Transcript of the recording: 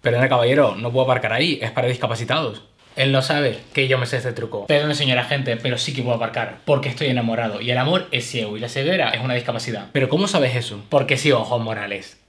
Perdona, caballero, no puedo aparcar ahí, es para discapacitados. Él no sabe que yo me sé este truco. Perdón, señora gente, pero sí que puedo aparcar, porque estoy enamorado y el amor es ciego y la ceguera es una discapacidad. ¿Pero cómo sabes eso? Porque sí, ojos morales.